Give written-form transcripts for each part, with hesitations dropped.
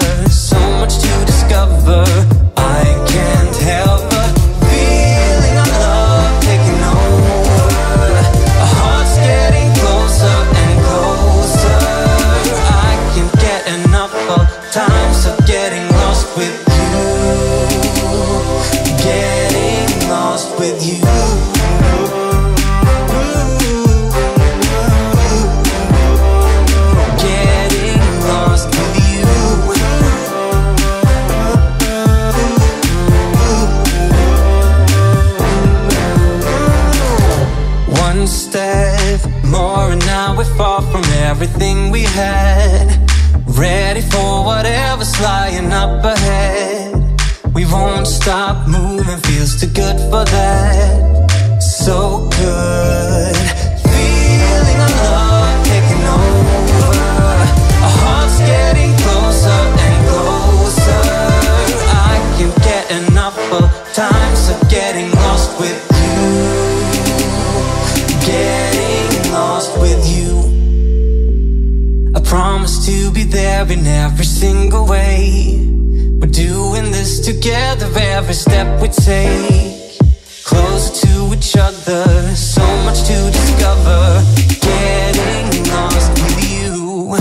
so much to discover. I can't help but feeling our love taking over. Our hearts getting closer and closer. I can't get enough of times of getting lost with you. Getting lost with you. Step more and now we're far from everything we had. Ready for whatever's lying up ahead. We won't stop moving, feels too good for that. So good, feeling our love taking over. Our hearts getting closer and closer. I can't get enough of times of getting lost with you. Getting lost with you. I promise to be there in every single way. We're doing this together, every step we take. Closer to each other, so much to discover. Getting lost with you.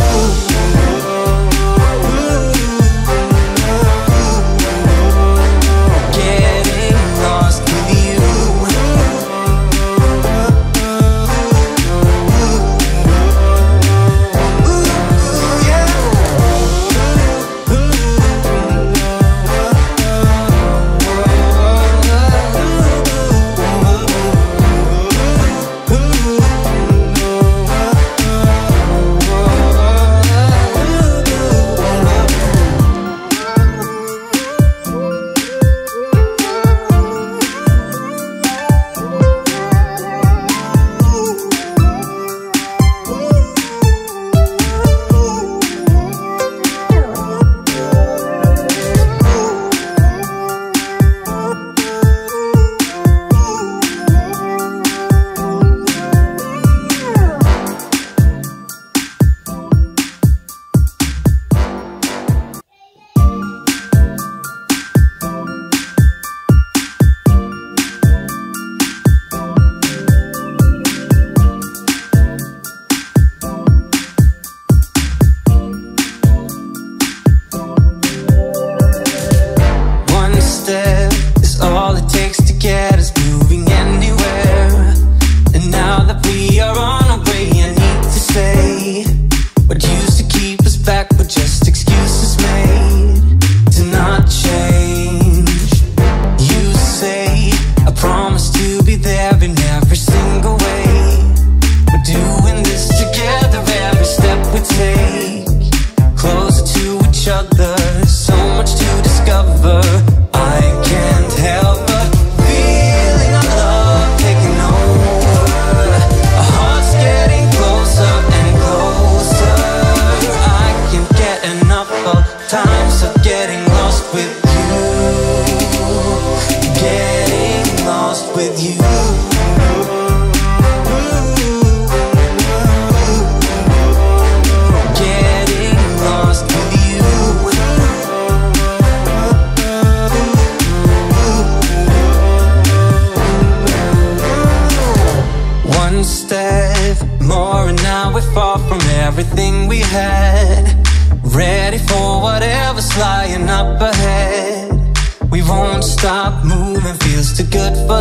Everything we had, ready for whatever's lying up ahead. We won't stop moving, feels too good for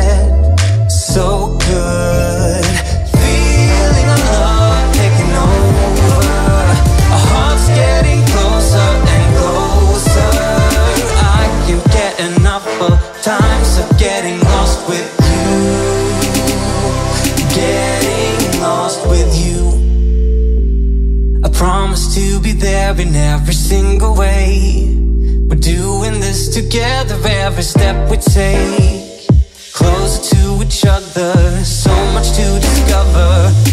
that. So good, feeling our love taking over. Our hearts getting closer and closer. I can't get enough of times of getting lost with you. Getting lost with you. I promise to be there in every single way. We're doing this together, every step we take. Closer to each other, so much to discover.